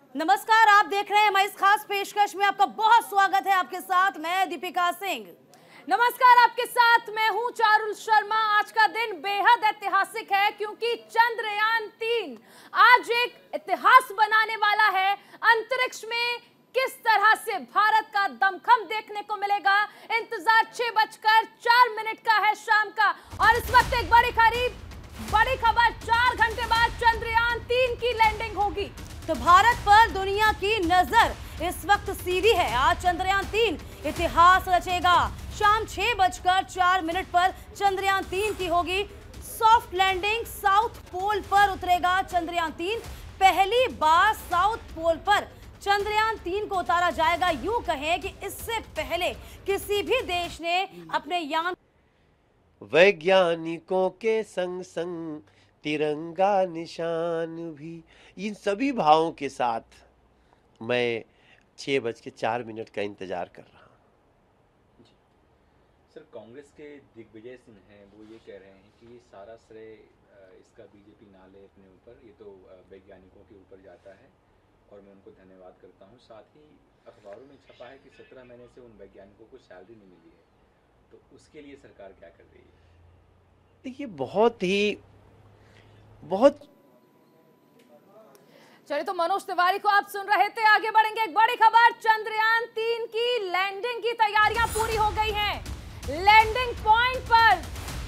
नमस्कार, आप देख रहे हैं हमारी इस खास पेशकश में आपका बहुत स्वागत है। आपके साथ मैं दीपिका सिंह। नमस्कार, आपके साथ मैं हूं चारुल शर्मा। आज का दिन बेहद ऐतिहासिक है क्योंकि चंद्रयान-3 आज एक इतिहास बनाने वाला है। अंतरिक्ष में किस तरह से भारत का दमखम देखने को मिलेगा, इंतजार 6:04 का है शाम का। और इस वक्त एक बड़ी खबर, 4 घंटे बाद चंद्रयान-3 की लैंडिंग होगी। तो भारत पर दुनिया की नजर इस वक्त सीधी है। आज चंद्रयान-3 इतिहास रचेगा। शाम 6:04 पर चंद्रयान-3 की होगी सॉफ्ट लैंडिंग। साउथ पोल पर उतरेगा चंद्रयान-3। पहली बार साउथ पोल पर चंद्रयान-3 को उतारा जाएगा। यूं कहें कि इससे पहले किसी भी देश ने अपने यान वैज्ञानिकों के संग संग तिरंगा निशान भी, इन सभी भावों के साथ मैं 6:04 का इंतजार कर रहा हूँ। सर, कांग्रेस के दिग्विजय सिंह हैं, वो ये कह रहे हैं कि ये सारा श्रेय इसका बीजेपी ना ले अपने ऊपर, ये तो वैज्ञानिकों के ऊपर जाता है और मैं उनको धन्यवाद करता हूँ। साथ ही अखबारों में छपा है कि 17 महीने से उन वैज्ञानिकों को सैलरी नहीं मिली है, तो उसके लिए सरकार क्या कर रही है? देखिए, बहुत चलिए, तो मनोज तिवारी को आप सुन रहे थे। आगे बढ़ेंगे, एक बड़ी खबर, चंद्रयान-3 की लैंडिंग की तैयारियां पूरी हो गई हैं। लैंडिंग पॉइंट पर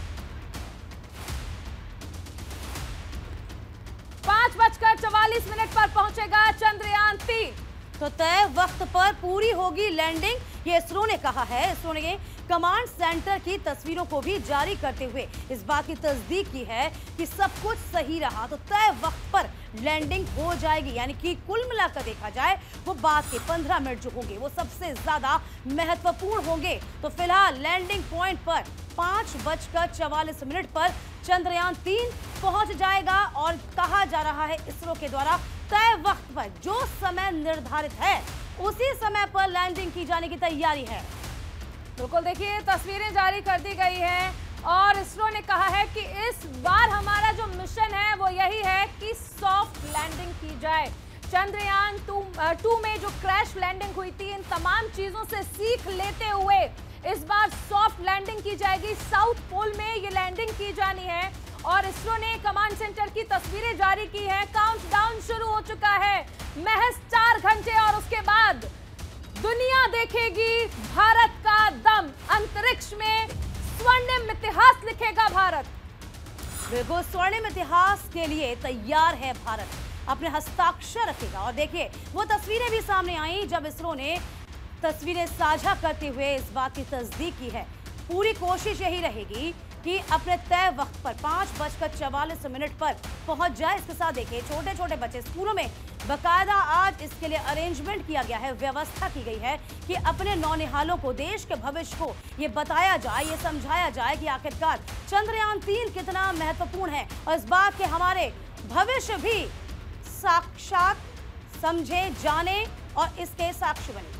5:44 पर पहुंचेगा चंद्रयान-3। तो तय वक्त पर पूरी होगी लैंडिंग, ये इसरो ने कहा है। इसरो ने कमांड सेंटर की तस्वीरों को भी जारी करते हुए इस बात की तस्दीक की है कि सब कुछ सही रहा तो तय वक्त पर लैंडिंग हो जाएगी। यानी कि कुल मिलाकर देखा जाए वो बाद के 15 मिनट जो होंगे वो सबसे ज्यादा महत्वपूर्ण होंगे। तो फिलहाल लैंडिंग पॉइंट पर 5:44 पर चंद्रयान-3 पहुंच जाएगा और कहा जा रहा है इसरो के द्वारा तय वक्त पर जो समय निर्धारित है उसी समय पर लैंडिंग की जाने की तैयारी है। बिल्कुल, देखिए तस्वीरें जारी कर दी गई हैं और इसरो ने कहा है कि इस बार हमारा जो मिशन है वो यही है कि सॉफ्ट लैंडिंग की जाए। चंद्रयान-2 में जो क्रैश लैंडिंग हुई थी, इन तमाम चीजों से सीख लेते हुए इस बार सॉफ्ट लैंडिंग की जाएगी। साउथ पोल में ये लैंडिंग की जानी है और इसरो ने कमांड सेंटर की तस्वीरें जारी की हैं। काउंटडाउन शुरू हो चुका है, महज 4 घंटे और उसके बाद दुनिया देखेगी भारत का दम। अंतरिक्ष में स्वर्णिम इतिहास लिखेगा भारत। बिल्कुल, स्वर्णिम इतिहास के लिए तैयार है भारत, अपने हस्ताक्षर रखेगा। और देखिए वो तस्वीरें भी सामने आई जब इसरो ने तस्वीरें साझा करते हुए इस बात की तस्दीक की है। पूरी कोशिश यही रहेगी कि अपने तय वक्त पर 5:44 पर पहुंच जाए। इसके साथ देखिए छोटे छोटे बच्चे स्कूलों में बकायदा आज इसके लिए अरेंजमेंट किया गया है, व्यवस्था की गई है कि अपने नौनिहालों को, देश के भविष्य को ये बताया जाए, ये समझाया जाए कि आखिरकार चंद्रयान-3 कितना महत्वपूर्ण है और इस बात के हमारे भविष्य भी साक्षात समझे, जाने और इसके साक्षी बने।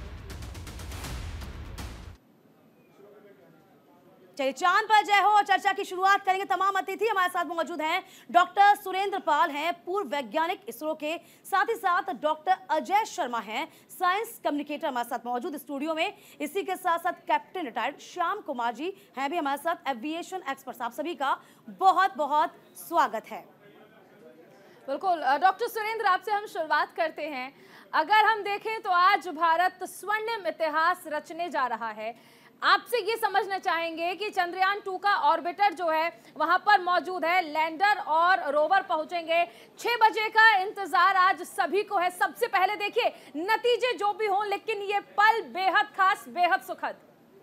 चलिए, चांद पर जय हो और चर्चा की शुरुआत करेंगे। तमाम अतिथि हमारे साथ मौजूद हैं। डॉक्टर सुरेंद्र पाल हैं, पूर्व वैज्ञानिक इसरो के, साथ ही साथ डॉक्टर अजय शर्मा हैं, साइंस कम्युनिकेटर हमारे साथ मौजूद स्टूडियो में। इसी के साथ साथ कैप्टन रिटायर्ड श्याम कुमार जी हैं भी हमारे साथ, एविएशन एक्सपर्ट। आप सभी का बहुत बहुत स्वागत है। बिल्कुल, डॉक्टर सुरेंद्र, आपसे हम शुरुआत करते हैं। अगर हम देखें तो आज भारत स्वर्णिम इतिहास रचने जा रहा है। आपसे ये समझना चाहेंगे कि चंद्रयान-2 का ऑर्बिटर जो है वहां पर मौजूद है, लैंडर और रोवर पहुंचेंगे। 6 बजे का इंतजार आज सभी को है। सबसे पहले देखिए, नतीजे जो भी हों, लेकिन ये पल बेहद खास, बेहद सुखद।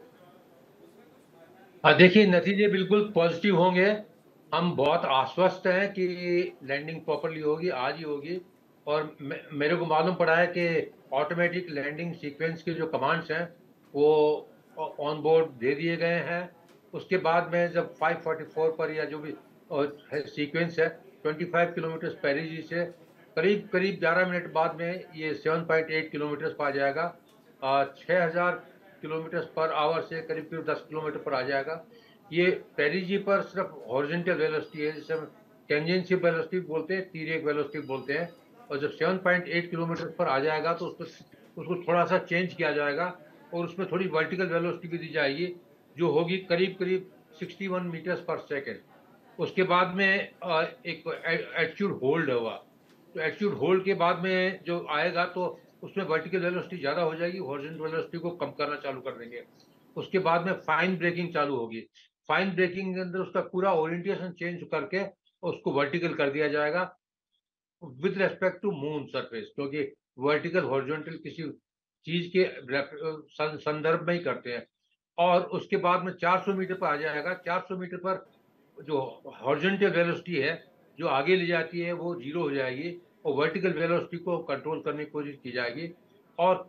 देखिए, नतीजे बिल्कुल पॉजिटिव होंगे। हम बहुत आश्वस्त हैं कि लैंडिंग प्रॉपर्ली होगी, आज ही होगी। और मेरे को मालूम पड़ा है कि ऑटोमेटिक लैंडिंग सीक्वेंस के जो कमांड्स हैं वो ऑन बोर्ड दे दिए गए हैं। उसके बाद में जब 5:44 पर या जो भी सीक्वेंस है 25 किलोमीटर पेरिजी से करीब 11 मिनट बाद में ये 7.8 किलोमीटर पर आ जाएगा। 6000 किलोमीटर पर आवर से करीब 10 किलोमीटर पर आ जाएगा। ये पेरिजी पर सिर्फ हॉरिजॉन्टल वेलोसिटी है, जिसे हम टेंजेंशियल वेलोसिटी बोलते हैं, तिर्यक वेलोसिटी बोलते हैं। और जब 7.8 किलोमीटर पर आ जाएगा तो उसको थोड़ा सा चेंज किया जाएगा और उसमें थोड़ी वर्टिकल वेलोसिटी भी दी जाएगी, जो होगी करीब करीब 61 मीटर्स पर सेकेंड। उसके बाद में एक एल्टीट्यूड होल्ड होगा, तो एल्टीट्यूड होल्ड के बाद में जो आएगा तो उसमें वर्टिकल वेलोसिटी ज़्यादा हो जाएगी, हॉरिजॉन्टल वेलोसिटी को कम करना चालू कर देंगे। उसके बाद में फाइन ब्रेकिंग चालू होगी। फाइन ब्रेकिंग के अंदर उसका पूरा ओरिएंटेशन चेंज करके उसको वर्टिकल कर दिया जाएगा with respect to moon surface, क्योंकि वर्टिकल हॉरिजॉन्टल किसी चीज के संदर्भ में ही करते हैं। और उसके बाद में 400 मीटर पर आ जाएगा। 400 मीटर पर जो हॉरिजॉन्टल वेलोसिटी है जो आगे ले जाती है वो जीरो हो जाएगी और वर्टिकल वेलोसिटी को कंट्रोल करने की कोशिश की जाएगी और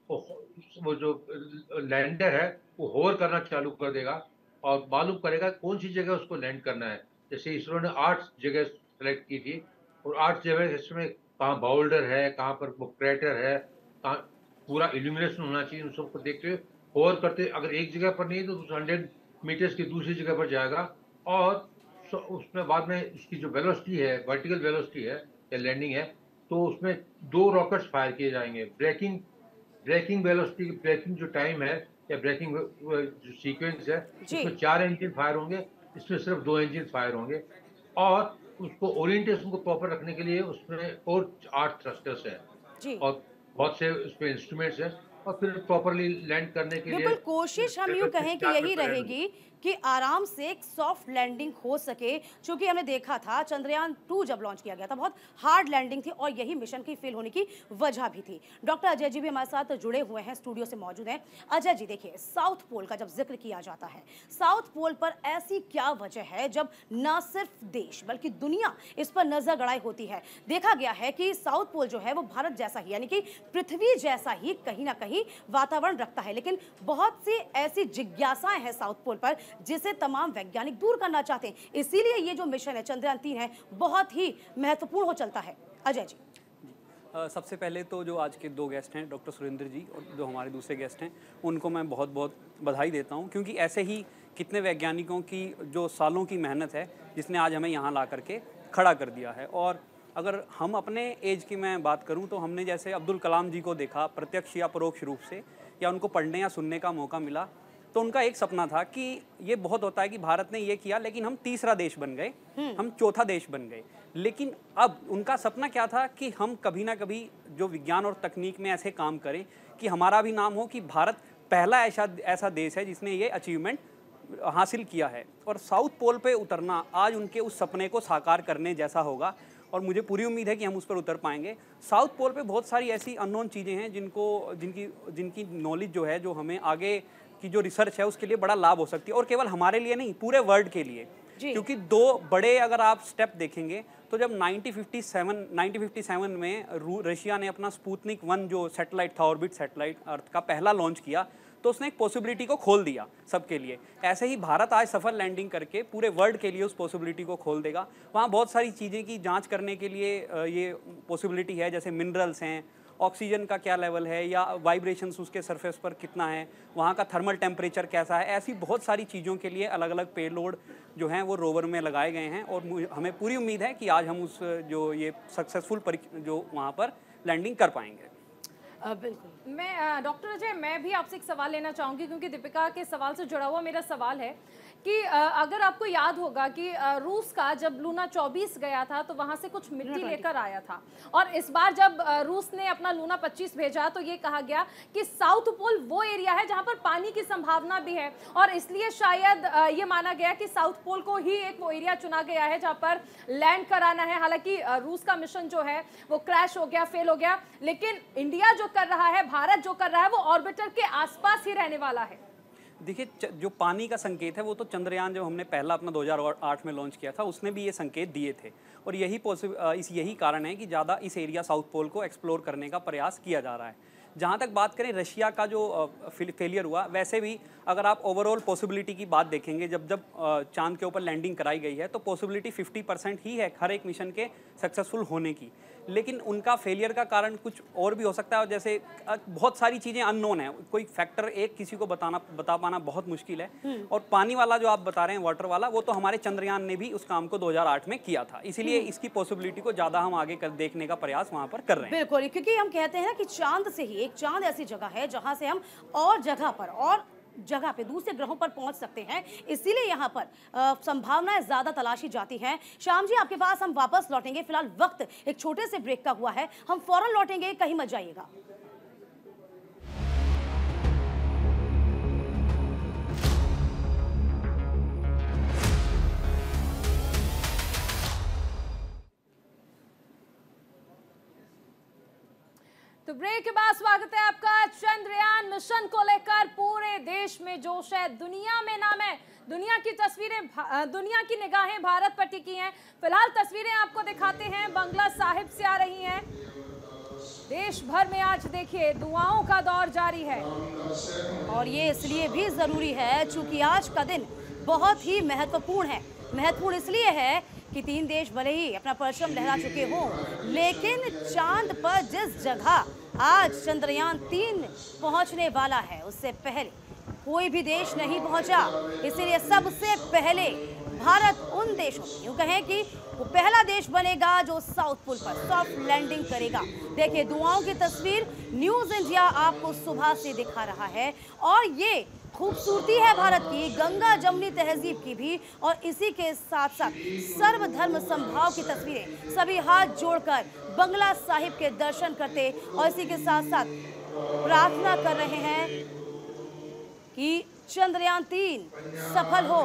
वो जो लैंडर है वो होवर करना चालू कर देगा और मालूम करेगा कौन सी जगह उसको लैंड करना है। जैसे इसरो ने 8 जगह सेलेक्ट की थी और 8 जगह इसमें कहाँ बाउल्डर है, कहाँ पर वो क्रेटर है, कहाँ पूरा इल्यूमिनेशन होना चाहिए, उन सबको देखते हुए होवर करते। अगर एक जगह पर नहीं तो 100 मीटर्स की दूसरी जगह पर जाएगा और उसमें बाद में इसकी जो वेलोसिटी है, वर्टिकल वेलोसिटी है या लैंडिंग है, तो उसमें 2 रॉकेट्स फायर किए जाएंगे। ब्रेकिंग वेलोसिटी, ब्रेकिंग जो टाइम है या ब्रेकिंग जो सीक्वेंस है, इसमें 4 इंजन फायर होंगे, इसमें सिर्फ 2 इंजन फायर होंगे और उसको ओरिएंटेशन को प्रॉपर रखने के लिए उसमें और 8 थ्रस्टर्स है और बहुत से उसमें इंस्ट्रूमेंट्स हैं और फिर प्रॉपरली लैंड करने के लिए बिल्कुल कोशिश हम यूं कहें कि यही रहेगी कि आराम से एक सॉफ्ट लैंडिंग हो सके, क्योंकि हमने देखा था चंद्रयान 2 जब लॉन्च किया गया था बहुत हार्ड लैंडिंग थी और यही मिशन की फेल होने की वजह भी थी। डॉक्टर अजय जी भी हमारे साथ जुड़े हुए हैं, स्टूडियो से मौजूद हैं। अजय जी देखिए, साउथ पोल का जब जिक्र किया जाता है, साउथ पोल पर ऐसी क्या वजह है जब न सिर्फ देश बल्कि दुनिया इस पर नजर गड़ाई होती है? देखा गया है कि साउथ पोल जो है वो भारत जैसा ही यानी कि पृथ्वी जैसा ही कहीं ना कहीं वातावरण रखता है, लेकिन बहुत सी ऐसी जिज्ञासाएं हैं साउथ पोल पर जिसे तमाम वैज्ञानिक दूर करना चाहते हैं। इसीलिए ये जो मिशन है चंद्रयान 3 है बहुत ही महत्वपूर्ण हो चलता है। अजय जी, सबसे पहले तो जो आज के 2 गेस्ट हैं डॉक्टर सुरेंद्र जी और जो हमारे दूसरे गेस्ट हैं उनको मैं बहुत बहुत बधाई देता हूं, क्योंकि ऐसे ही कितने वैज्ञानिकों की जो सालों की मेहनत है जिसने आज हमें यहाँ ला करके खड़ा कर दिया है। और अगर हम अपने एज की मैं बात करूं तो हमने जैसे अब्दुल कलाम जी को देखा प्रत्यक्ष या परोक्ष रूप से, या उनको पढ़ने या सुनने का मौका मिला, तो उनका एक सपना था कि ये बहुत होता है कि भारत ने ये किया लेकिन हम तीसरा देश बन गए, हम चौथा देश बन गए। लेकिन अब उनका सपना क्या था कि हम कभी ना कभी जो विज्ञान और तकनीक में ऐसे काम करें कि हमारा भी नाम हो कि भारत पहला ऐसा देश है जिसने ये अचीवमेंट हासिल किया है। और साउथ पोल पे उतरना आज उनके उस सपने को साकार करने जैसा होगा और मुझे पूरी उम्मीद है कि हम उस पर उतर पाएंगे। साउथ पोल पे बहुत सारी ऐसी अननोन चीज़ें हैं जिनकी नॉलेज जो है, जो हमें आगे की जो रिसर्च है उसके लिए बड़ा लाभ हो सकती है, और केवल हमारे लिए नहीं पूरे वर्ल्ड के लिए। क्योंकि 2 बड़े अगर आप स्टेप देखेंगे तो जब 1957 में रशिया ने अपना स्पुतनिक 1 जो सैटेलाइट था, ऑर्बिट सैटेलाइट अर्थ का पहला लॉन्च किया, तो उसने एक पॉसिबिलिटी को खोल दिया सबके लिए। ऐसे ही भारत आज सफल लैंडिंग करके पूरे वर्ल्ड के लिए उस पॉसिबिलिटी को खोल देगा। वहाँ बहुत सारी चीज़ें की जांच करने के लिए ये पॉसिबिलिटी है, जैसे मिनरल्स हैं, ऑक्सीजन का क्या लेवल है, या वाइब्रेशंस उसके सरफेस पर कितना है, वहाँ का थर्मल टेम्परेचर कैसा है। ऐसी बहुत सारी चीज़ों के लिए अलग अलग पेलोड जो हैं वो रोवर में लगाए गए हैं और हमें पूरी उम्मीद है कि आज हम उस जो ये सक्सेसफुल जो वहाँ पर लैंडिंग कर पाएंगे। बिल्कुल। मैं डॉक्टर अजय, मैं भी आपसे एक सवाल लेना चाहूँगी, क्योंकि दीपिका के सवाल से जुड़ा हुआ मेरा सवाल है कि अगर आपको याद होगा कि रूस का जब लूना 24 गया था तो वहाँ से कुछ मिट्टी लेकर आया था, और इस बार जब रूस ने अपना लूना 25 भेजा तो ये कहा गया कि साउथ पोल वो एरिया है जहाँ पर पानी की संभावना भी है, और इसलिए शायद ये माना गया कि साउथ पोल को ही एक वो एरिया चुना गया है जहाँ पर लैंड कराना है। हालांकि रूस का मिशन जो है वो क्रैश हो गया, फेल हो गया, लेकिन इंडिया जो कर रहा है, भारत जो कर रहा है, वो ऑर्बिटर के आसपास ही रहने वाला है। देखिए, जो पानी का संकेत है वो तो चंद्रयान जब हमने पहला अपना 2008 में लॉन्च किया था उसने भी ये संकेत दिए थे, और यही कारण है कि ज़्यादा इस एरिया साउथ पोल को एक्सप्लोर करने का प्रयास किया जा रहा है। जहाँ तक बात करें रशिया का जो फेलियर हुआ, वैसे भी अगर आप ओवरऑल पॉसिबिलिटी की बात देखेंगे, जब चांद के ऊपर लैंडिंग कराई गई है तो पॉसिबिलिटी 50% ही है हर एक मिशन के सक्सेसफुल होने की। लेकिन उनका फेलियर का कारण कुछ और भी हो सकता है, जैसे बहुत सारी चीज़ें अननोन है, कोई फैक्टर एक किसी को बता पाना बहुत मुश्किल है। और पानी वाला जो आप बता रहे हैं, वाटर वाला, वो तो हमारे चंद्रयान ने भी उस काम को 2008 में किया था, इसीलिए इसकी पॉसिबिलिटी को ज़्यादा हम आगे देखने का प्रयास वहाँ पर कर रहे हैं। बिल्कुल, क्योंकि हम कहते हैं कि चांद से ही, एक चांद ऐसी जगह है जहाँ से हम और जगह पे दूसरे ग्रहों पर पहुंच सकते हैं, इसीलिए यहाँ पर संभावनाएं ज्यादा तलाशी जाती हैं। श्याम जी, आपके पास हम वापस लौटेंगे, फिलहाल वक्त एक छोटे से ब्रेक का हुआ है, हम फौरन लौटेंगे, कहीं मत जाइएगा। तो ब्रेक के बाद स्वागत है आपका। चंद्रयान मिशन को लेकर पूरे देश में जोश है, दुनिया में नाम है, दुनिया की तस्वीरें, दुनिया की निगाहें भारत पर टिकी हैं। फिलहाल तस्वीरें आपको दिखाते हैं, बंगला साहिब से आ रही हैं। देश भर में आज देखिए दुआओं का दौर जारी है, और ये इसलिए भी जरूरी है चूंकि आज का दिन बहुत ही महत्वपूर्ण है। महत्वपूर्ण इसलिए है कि 3 देश भले ही अपना परचम लहरा चुके हों, लेकिन चांद पर जिस जगह आज चंद्रयान 3 पहुंचने वाला है, उससे पहले कोई भी देश नहीं पहुंचा। इसीलिए सबसे पहले भारत उन देशों में, यूं कहें कि वो पहला देश बनेगा जो साउथ पोल पर सॉफ्ट लैंडिंग करेगा। देखिए दुआओं की तस्वीर न्यूज़ इंडिया आपको सुबह से दिखा रहा है, और ये खूबसूरती है भारत की, गंगा जमुनी तहजीब की भी, और इसी के साथ साथ सर्वधर्म समभाव की तस्वीरें। सभी हाथ जोड़कर बंगला साहिब के दर्शन करते और इसी के साथ साथ प्रार्थना कर रहे हैं कि चंद्रयान 3 सफल हो।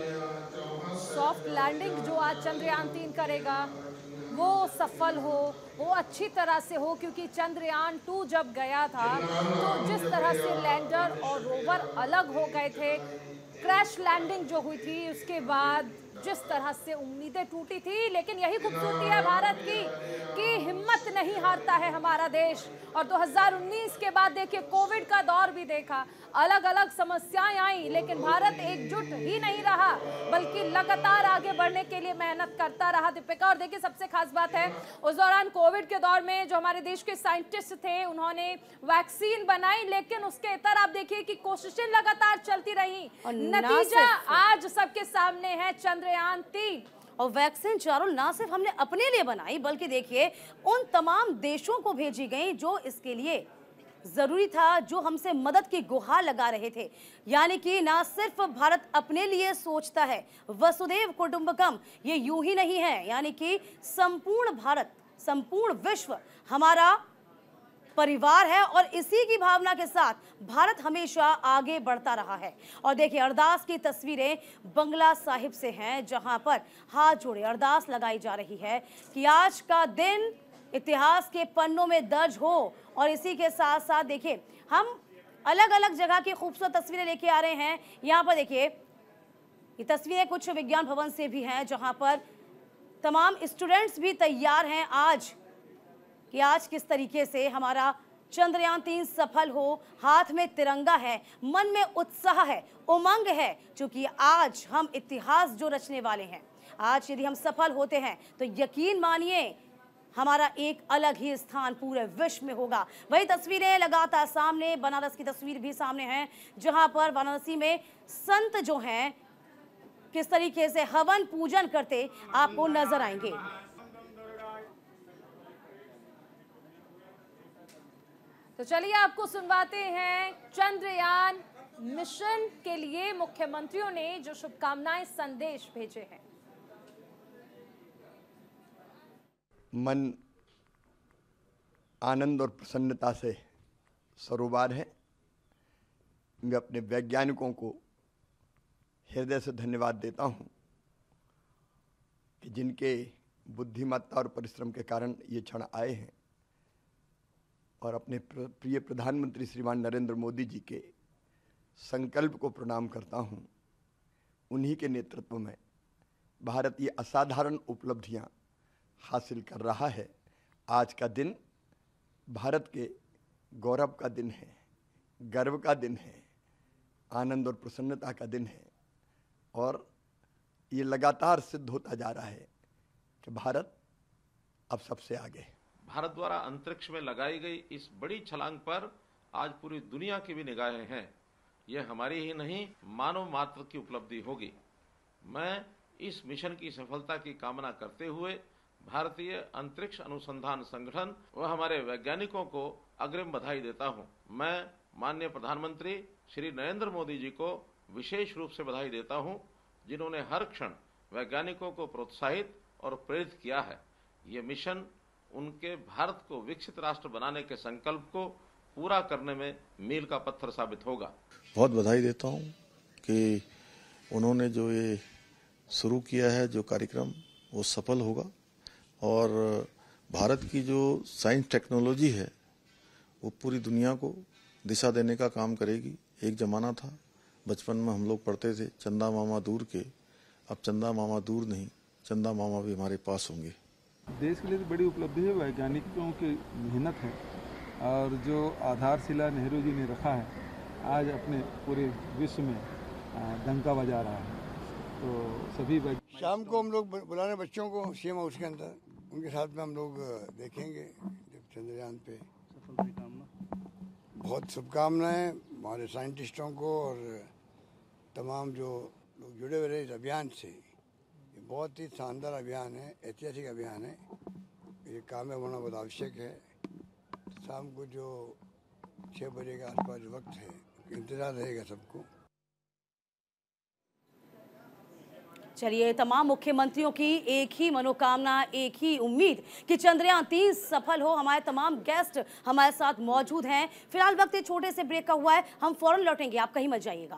सॉफ्ट लैंडिंग जो आज चंद्रयान 3 करेगा वो सफल हो, वो अच्छी तरह से हो, क्योंकि चंद्रयान 2 जब गया था तो जिस तरह से लैंडर और रोवर अलग हो गए थे, क्रैश लैंडिंग जो हुई थी उसके बाद जिस तरह से उम्मीदें टूटी थी, लेकिन यही खूबसूरती है भारत की कि हिम्मत नहीं हारता है हमारा देश। और 2019 के बाद देखिए कोविड का दौर भी देखा, अलग अलग समस्याएं आई, लेकिन भारत एकजुट ही नहीं रहा बल्कि लगातार आगे बढ़ने के लिए मेहनत करता रहा। दीपिका, और देखिए सबसे खास बात है उस दौरान कोविड के दौर में जो हमारे देश के साइंटिस्ट थे उन्होंने वैक्सीन बनाई, लेकिन उसके इतर आप देखिए कि कोशिशें लगातार चलती रही, नतीजा आज सबके सामने है, चंद्रयान 3। और वैक्सीन चारों ना सिर्फ हमने अपने लिए बनाई, बल्कि देखिए उन तमाम देशों को भेजी गई जो इसके लिए जरूरी था, जो हमसे मदद की गुहार लगा रहे थे। यानी कि ना सिर्फ भारत अपने लिए सोचता है, वसुदेव कुटुंबकम ये यूं ही नहीं है, यानी कि संपूर्ण भारत, संपूर्ण विश्व हमारा परिवार है, और इसी की भावना के साथ भारत हमेशा आगे बढ़ता रहा है। और देखिए अरदास की तस्वीरें बंगला साहिब से हैं, जहां पर हाथ जोड़े अरदास लगाई जा रही है कि आज का दिन इतिहास के पन्नों में दर्ज हो। और इसी के साथ साथ देखिए हम अलग अलग जगह की खूबसूरत तस्वीरें लेके आ रहे हैं। यहाँ पर देखिए ये तस्वीरें कुछ विज्ञान भवन से भी हैं, जहां पर तमाम स्टूडेंट्स भी तैयार हैं आज कि आज किस तरीके से हमारा चंद्रयान 3 सफल हो। हाथ में तिरंगा है, मन में उत्साह है, उमंग है, क्योंकि आज हम इतिहास जो रचने वाले हैं। आज यदि हम सफल होते हैं तो यकीन मानिए हमारा एक अलग ही स्थान पूरे विश्व में होगा। वही तस्वीरें लगातार सामने, बनारस की तस्वीर भी सामने है, जहां पर वाराणसी में संत जो हैं किस तरीके से हवन पूजन करते आपको नजर आएंगे। तो चलिए आपको सुनवाते हैं चंद्रयान मिशन के लिए मुख्यमंत्रियों ने जो शुभकामनाएं संदेश भेजे हैं। मन आनंद और प्रसन्नता से सरोबार है। मैं अपने वैज्ञानिकों को हृदय से धन्यवाद देता हूं कि जिनके बुद्धिमत्ता और परिश्रम के कारण ये क्षण आए हैं, और अपने प्रिय प्रधानमंत्री श्रीमान नरेंद्र मोदी जी के संकल्प को प्रणाम करता हूं। उन्हीं के नेतृत्व में भारत ये असाधारण उपलब्धियां हासिल कर रहा है। आज का दिन भारत के गौरव का दिन है, गर्व का दिन है, आनंद और प्रसन्नता का दिन है। और ये लगातार सिद्ध होता जा रहा है कि भारत अब सबसे आगे है। भारत द्वारा अंतरिक्ष में लगाई गई इस बड़ी छलांग पर आज पूरी दुनिया की भी निगाहें हैं। यह हमारी ही नहीं, मानव मात्र की उपलब्धि होगी। मैं इस मिशन की सफलता की कामना करते हुए भारतीय अंतरिक्ष अनुसंधान संगठन व हमारे वैज्ञानिकों को अग्रिम बधाई देता हूं। मैं माननीय प्रधानमंत्री श्री नरेंद्र मोदी जी को विशेष रूप से बधाई देता हूं, जिन्होंने हर क्षण वैज्ञानिकों को प्रोत्साहित और प्रेरित किया है। ये मिशन उनके भारत को विकसित राष्ट्र बनाने के संकल्प को पूरा करने में मील का पत्थर साबित होगा। बहुत बधाई देता हूं कि उन्होंने जो ये शुरू किया है, जो कार्यक्रम, वो सफल होगा और भारत की जो साइंस टेक्नोलॉजी है वो पूरी दुनिया को दिशा देने का काम करेगी। एक ज़माना था, बचपन में हम लोग पढ़ते थे, चंदा मामा दूर के। अब चंदा मामा दूर नहीं, चंदा मामा भी हमारे पास होंगे। देश के लिए तो बड़ी उपलब्धि है, वैज्ञानिकों की मेहनत है और जो आधारशिला नेहरू जी ने रखा है, आज अपने पूरे विश्व में डंका बजा रहा है। तो सभी शाम को हम लोग बुलाने बच्चों को सीएम हाउस के अंदर, उनके साथ में हम लोग देखेंगे जब चंद्रयान पे। बहुत शुभकामनाएं हमारे साइंटिस्टों को और तमाम जो लोग जुड़े हुए रहे इस अभियान से। ये बहुत ही शानदार अभियान है, ऐतिहासिक अभियान है। ये कामयाब होना बहुत आवश्यक है। शाम को जो 6 बजे के आसपास वक्त है, इंतजार रहेगा सबको। चलिए, तमाम मुख्यमंत्रियों की एक ही मनोकामना, एक ही उम्मीद कि चंद्रयान 3 सफल हो। हमारे तमाम गेस्ट हमारे साथ मौजूद हैं। फिलहाल वक्त एक छोटे से ब्रेक का हुआ है, हम फौरन लौटेंगे, आप कहीं मत जाइएगा।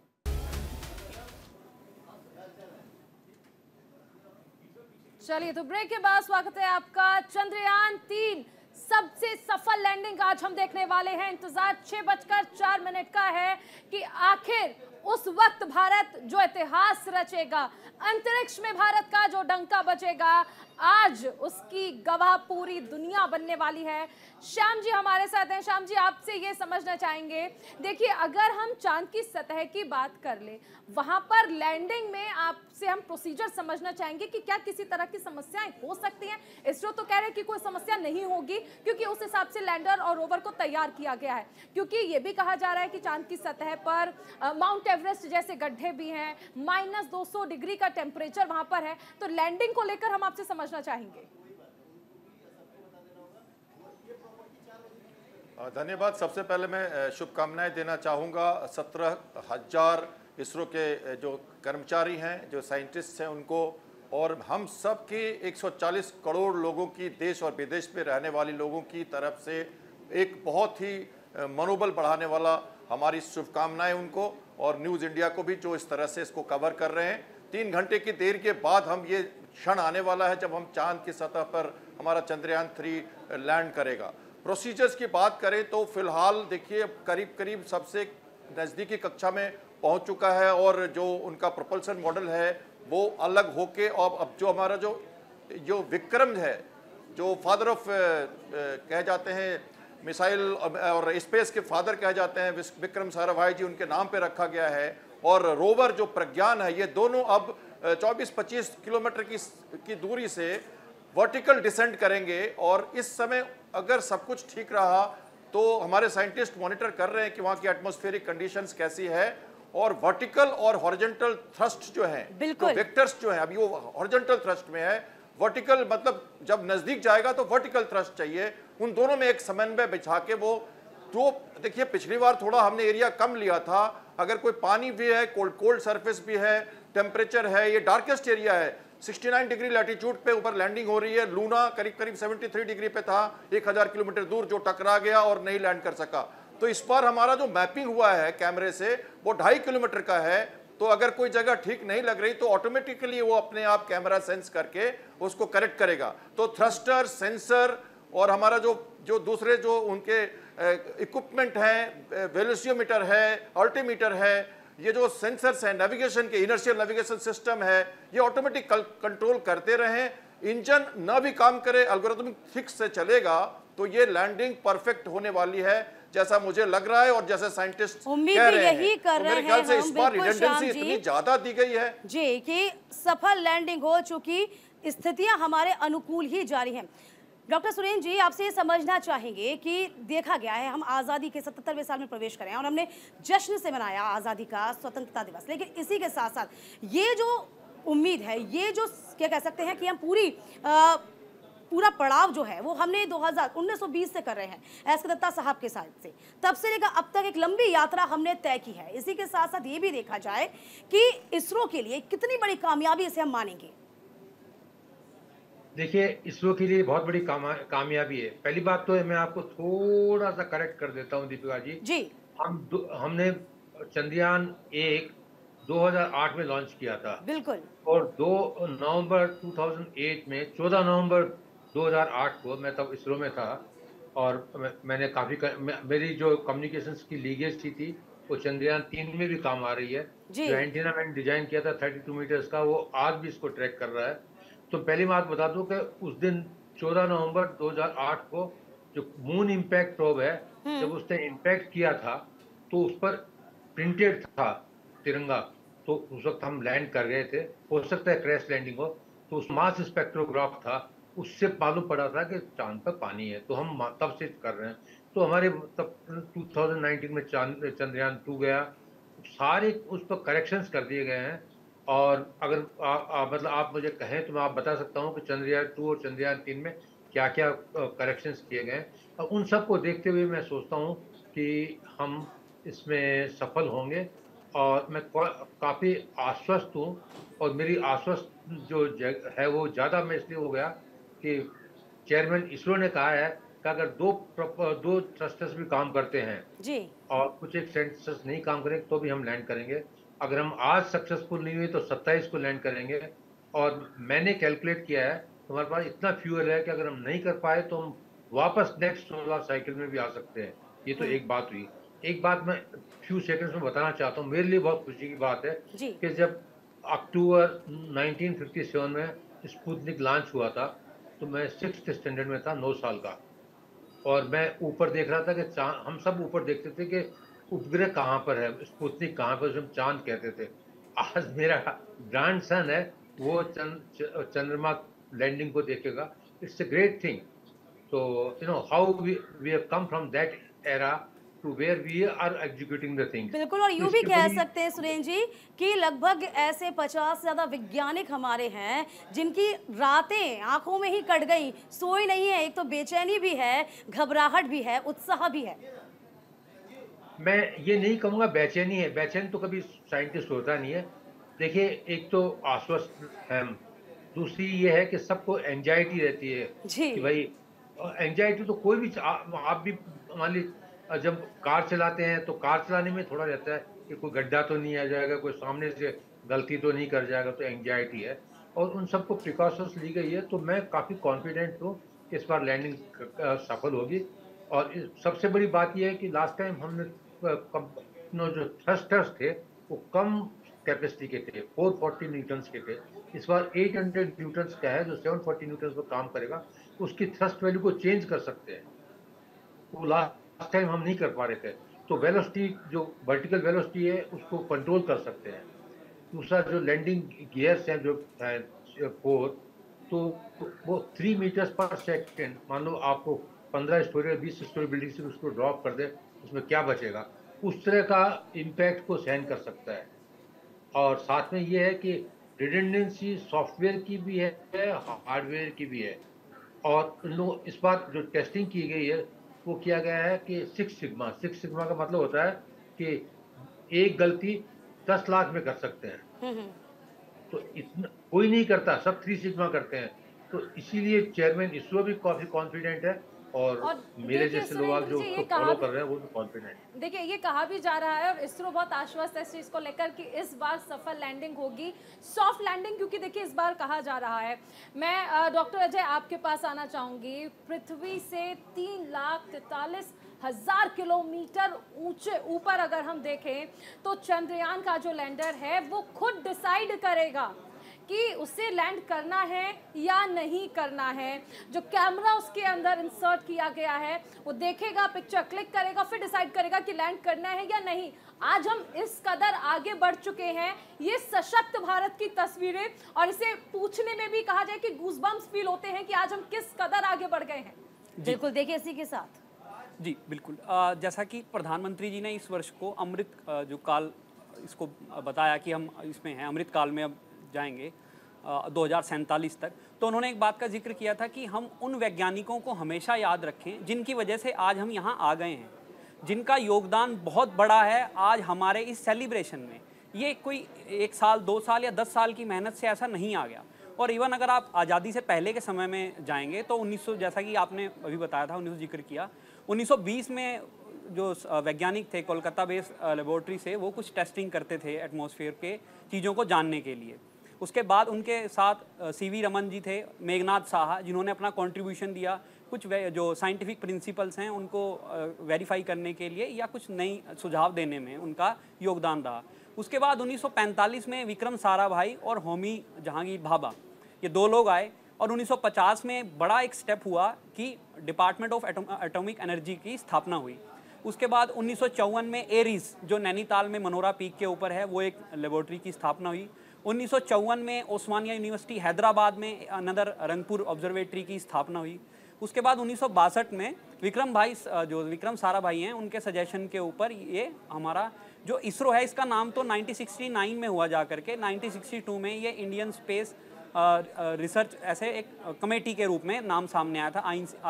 चलिए, तो ब्रेक के बाद स्वागत है आपका। चंद्रयान 3 सबसे सफल लैंडिंग आज हम देखने वाले हैं। इंतजार 6:04 का है कि आखिर उस वक्त भारत जो इतिहास रचेगा, अंतरिक्ष में भारत का जो डंका बजेगा, आज उसकी गवाह पूरी दुनिया बनने वाली है। श्याम जी हमारे साथ हैं। श्याम जी, आपसे ये समझना चाहेंगे, देखिए अगर हम चांद की सतह की बात कर ले, वहां पर लैंडिंग में आपसे हम प्रोसीजर समझना चाहेंगे कि क्या किसी तरह की समस्याएं हो सकती हैं। इसरो तो कह रहे हैं कि कोई समस्या नहीं होगी क्योंकि उस हिसाब से लैंडर और रोवर को तैयार किया गया है। क्योंकि ये भी कहा जा रहा है कि चांद की सतह पर माउंट एवरेस्ट जैसे गड्ढे भी हैं, -200 डिग्री का टेम्परेचर वहां पर है। तो लैंडिंग को लेकर हम आपसे समझना चाहेंगे। धन्यवाद। सबसे पहले मैं शुभकामनाएं देना चाहूँगा 17,000 इसरो के जो कर्मचारी हैं, जो साइंटिस्ट हैं, उनको, और हम सब के 140 करोड़ लोगों की, देश और विदेश में रहने वाली लोगों की तरफ से एक बहुत ही मनोबल बढ़ाने वाला हमारी शुभकामनाएं उनको, और न्यूज़ इंडिया को भी जो इस तरह से इसको कवर कर रहे हैं। 3 घंटे की देर के बाद हम ये क्षण आने वाला है जब हम चांद की सतह पर हमारा चंद्रयान 3 लैंड करेगा। प्रोसीजर्स की बात करें तो फिलहाल देखिए करीब करीब सबसे नज़दीकी कक्षा में पहुंच चुका है, और जो उनका प्रोपल्सन मॉडल है वो अलग होके, और अब जो हमारा जो विक्रम है, जो फादर ऑफ कहे जाते हैं मिसाइल और स्पेस के फादर कहे जाते हैं, विक्रम साराभाई जी, उनके नाम पे रखा गया है। और रोवर जो प्रज्ञान है, ये दोनों अब 24-25 किलोमीटर की दूरी से वर्टिकल डिसेंट करेंगे। और इस समय अगर सब कुछ ठीक रहा तो हमारे साइंटिस्ट मॉनिटर कर रहे हैं कि वहाँ की एटमॉस्फेरिक कंडीशंस कैसी है, और वर्टिकल और हॉरिजॉन्टल थ्रस्ट जो है, तो वेक्टर्स जो है, अभी वो हॉरिजॉन्टल थ्रस्ट में है, वर्टिकल मतलब जब नजदीक जाएगा तो वर्टिकल थ्रस्ट चाहिए। उन दोनों में एक समन्वय बिछा के वो, तो देखिए पिछली बार थोड़ा हमने एरिया कम लिया था, अगर कोई पानी भी है, कोल्ड सरफेस भी है, टेम्परेचर है, ये डार्केस्ट एरिया है, 69 डिग्री लैटिट्यूड पे ऊपर लैंडिंग हो रही है। लूना करीब करीब 73 डिग्री पे था, 1000 किलोमीटर दूर, जो टकरा गया और नहीं लैंड कर सका। तो इस बार हमारा जो मैपिंग हुआ है कैमरे से वो 2.5 किलोमीटर का है। तो अगर कोई जगह ठीक नहीं लग रही तो ऑटोमेटिकली वो अपने आप कैमरा सेंस करके उसको करेक्ट करेगा। तो थ्रस्टर, सेंसर और हमारा जो दूसरे जो उनके इक्विपमेंट हैं, वेलोसियोमीटर है, अल्टीमीटर है, ये जो सेंसर्स हैं, नेविगेशन के इनर्शियल नेविगेशन सिस्टम है, ये ऑटोमेटिक कंट्रोल करते रहें। इंजन ना भी काम करे, एल्गोरिथमिक फिक्स से चलेगा तो ये लैंडिंग परफेक्ट होने वाली है जैसा मुझे लग रहा है और जैसे साइंटिस्ट उम्मीद कह भी रहे यही हैं। कर तो रहे मेरे ख्याल से हैं इस हम, बार बिल्कुल श्याम रिडंडेंसी जी। इतनी ज्यादा दी गई है जी कि सफल लैंडिंग हो चुकी, स्थितियां हमारे अनुकूल ही जारी हैं। डॉक्टर सुरेंद्र जी, आपसे ये समझना चाहेंगे कि देखा गया है हम आज़ादी के 77वें साल में प्रवेश करें और हमने जश्न से मनाया आज़ादी का स्वतंत्रता दिवस, लेकिन इसी के साथ साथ ये जो उम्मीद है, ये जो क्या कह सकते हैं कि हम पूरा पड़ाव जो है वो हमने 1920 से कर रहे हैं एस.के. दत्ता साहब के साथ से, तब से लेकर अब तक एक लंबी यात्रा हमने तय की है। इसी के साथ साथ ये भी देखा जाए कि इसरो के लिए कितनी बड़ी कामयाबी इसे हम मानेंगे। देखिए, इसरो के लिए बहुत बड़ी कामयाबी है। पहली बात तो मैं आपको थोड़ा सा करेक्ट कर देता हूँ दीपिका जी। हमने चंद्रयान 1 2008 में लॉन्च किया था। बिल्कुल। और 2 नवंबर 2008 में 14 नवंबर 2008 को मैं तब इसरो में था और मैंने मेरी जो कम्युनिकेशंस की लीगेसी थी वो चंद्रयान 3 में भी काम आ रही है। जो एंटीना मैंने डिजाइन किया था 32 मीटर्स का, वो आज भी इसको ट्रैक कर रहा है। तो पहली बात बता दूं कि उस दिन 14 नवंबर 2008 को जो मून इम्पैक्ट प्रोब है, जब उसने इम्पैक्ट किया था तो उस पर प्रिंटेड था तिरंगा। तो उस वक्त हम लैंड कर गए थे, हो सकता है क्रैश लैंडिंग हो। तो उस मास स्पेक्ट्रोग्राफ था, उससे मालूम पड़ा था कि चांद पर पानी है। तो हम तब से कर रहे हैं। तो हमारे तब 2019 में चंद्रयान 2 गया, सारे उस पर करेक्शंस कर दिए गए हैं। और अगर मतलब आप मुझे कहें तो मैं आप बता सकता हूं कि चंद्रयान 2 और चंद्रयान 3 में क्या क्या करेक्शंस किए गए। और उन सबको देखते हुए मैं सोचता हूं कि हम इसमें सफल होंगे और मैं काफ़ी आश्वस्त हूं। और मेरी आश्वस्त जो है वो ज़्यादा मैं इसलिए हो गया कि चेयरमैन इसरो ने कहा है कि अगर दो थ्रस्टर्स भी काम करते हैं जी और कुछ एक सेंसर्स नहीं काम करेंगे तो भी हम लैंड करेंगे। अगर हम आज सक्सेसफुल नहीं हुए तो 27 को लैंड करेंगे। और मैंने कैलकुलेट किया है हमारे पास इतना फ्यूल है कि अगर हम नहीं कर पाए तो हम वापस नेक्स्ट सोलर साइकिल में भी आ सकते हैं। ये तो एक बात हुई। एक बात मैं फ्यू सेकंड्स में बताना चाहता हूँ, मेरे लिए बहुत खुशी की बात है कि जब अक्टूबर 1957 में स्पुतनिक लॉन्च हुआ था तो मैं 6th स्टैंडर्ड में था, 9 साल का। और मैं ऊपर देख रहा था कि हम सब ऊपर देखते थे कि उपग्रह कहाँ पर है, स्पुतनिक कहाँ पर, हम चांद कहते थे। आज मेरा ग्रैंड सन है, वो चंद्रमा लैंडिंग को देखेगा। It's a great thing. तो you know how we have come from that era to where we are executing the things. बिल्कुल। और यूं भी कह सकते हैं सुरेंद्र जी कि लगभग ऐसे 50 से ज्यादा वैज्ञानिक हमारे हैं जिनकी रातें आंखों में ही कट गई, सोई नहीं है। एक तो बेचैनी भी है, घबराहट भी है, उत्साह भी है। मैं ये नहीं कहूँगा बेचैनी है, बेचैन तो कभी साइंटिस्ट होता नहीं है। देखिए, एक तो आश्वस्त है, दूसरी ये है कि सबको एंजाइटी रहती है कि भाई एंजाइटी तो कोई भी आप भी मान लीजिए जब कार चलाते हैं तो कार चलाने में थोड़ा रहता है कि कोई गड्ढा तो नहीं आ जाएगा, कोई सामने से गलती तो नहीं कर जाएगा, तो एंजाइटी है। और उन सबको प्रिकॉशंस ली गई है। तो मैं काफ़ी कॉन्फिडेंट हूँ कि इस बार लैंडिंग सफल होगी। और सबसे बड़ी बात यह है कि लास्ट टाइम हमने जो थ्रस्टर्स थे वो कम कैपेसिटी के थे, 440 न्यूटन्स के थे। इस बार 800 न्यूटन्स का है जो 740 न्यूटन्स पर काम करेगा। उसकी थ्रस्ट वैल्यू को चेंज कर सकते हैं, वो लास्ट टाइम हम नहीं कर पा रहे थे। तो वेलोसिटी, जो वर्टिकल वेलोसिटी है, उसको कंट्रोल कर सकते हैं। दूसरा जो लैंडिंग गियर्स हैं जो 4, तो वो 3 मीटर्स पर सेकेंड, मान लो आपको 15 स्टोरी या 20 स्टोरी बिल्डिंग से उसको ड्रॉप कर दे, उसमें क्या बचेगा, उस तरह का इम्पैक्ट को सहन कर सकता है। और साथ में ये है कि रिडंडेंसी सॉफ्टवेयर की भी है, हार्डवेयर की भी है। और इन लोग इस बार जो टेस्टिंग की गई है वो किया गया है कि 6 सिग्मा का मतलब होता है कि एक गलती 10 लाख में कर सकते हैं। तो इतना कोई नहीं करता, सब 3 सिग्मा करते हैं। तो इसीलिए चेयरमैन इसरो भी काफी कॉन्फिडेंट है और मेरे जैसे लोग जो उसको फॉलो कर रहे हैं वो भी कॉन्फिडेंट। देखिए, ये कहा भी जा रहा है और इसरो बहुत आश्वस्त है इस चीज को लेकर कि इस बार सफल लैंडिंग होगी, सॉफ्ट लैंडिंग। क्योंकि देखिए इस बार कहा जा रहा है, मैं डॉक्टर अजय आपके पास आना चाहूंगी, पृथ्वी से 3,43,000 किलोमीटर ऊंचे ऊपर अगर हम देखें तो चंद्रयान का जो लैंडर है वो खुद डिसाइड करेगा कि उसे लैंड करना है या नहीं करना है। जो कैमरा उसके अंदर इंसर्ट किया गया है वो देखेगा, पिक्चर क्लिक करेगा, फिर डिसाइड करेगा कि लैंड करना है या नहीं। आज हम इस कदर आगे बढ़ चुके हैं, ये सशक्त भारत की तस्वीरें, और इसे पूछने में भी कहा जाए कि गूज़बम्प्स फील होते हैं कि आज हम किस कदर आगे बढ़ गए हैं। बिल्कुल, देखिए इसी के साथ जी बिल्कुल, जैसा कि प्रधानमंत्री जी ने इस वर्ष को अमृत जो काल इसको बताया कि हम इसमें हैं, अमृत काल में अब जाएंगे 2047 तक, तो उन्होंने एक बात का जिक्र किया था कि हम उन वैज्ञानिकों को हमेशा याद रखें जिनकी वजह से आज हम यहाँ आ गए हैं, जिनका योगदान बहुत बड़ा है आज हमारे इस सेलिब्रेशन में। ये कोई 1 साल 2 साल या 10 साल की मेहनत से ऐसा नहीं आ गया। और इवन अगर आप आज़ादी से पहले के समय में जाएंगे तो 1900, जैसा कि आपने अभी बताया था, 1900 जिक्र किया, 1920 में जो वैज्ञानिक थे कोलकाता बेस्ड लेबोरेटरी से, वो कुछ टेस्टिंग करते थे एटमॉस्फेयर के चीज़ों को जानने के लिए। उसके बाद उनके साथ सीवी रमन जी थे, मेघनाथ साहा, जिन्होंने अपना कंट्रीब्यूशन दिया कुछ जो साइंटिफिक प्रिंसिपल्स हैं उनको वेरीफाई करने के लिए या कुछ नई सुझाव देने में उनका योगदान रहा। उसके बाद 1945 में विक्रम साराभाई और होमी जहांगीर भाभा, ये 2 लोग आए, और 1950 में बड़ा एक स्टेप हुआ कि डिपार्टमेंट ऑफ एटॉमिक एनर्जी की स्थापना हुई। उसके बाद 1954 में एरीज, जो नैनीताल में मनोरा पीक के ऊपर है, वो एक लेबोरेटरी की स्थापना हुई। 1954 में ओस्मानिया यूनिवर्सिटी हैदराबाद में अनदर रंगपुर ऑब्जर्वेटरी की स्थापना हुई। उसके बाद 1962 में विक्रम साराभाई हैं, उनके सजेशन के ऊपर ये हमारा जो इसरो है, इसका नाम तो 1969 में हुआ जा करके 1962 में ये इंडियन स्पेस रिसर्च ऐसे एक कमेटी के रूप में नाम सामने आया था,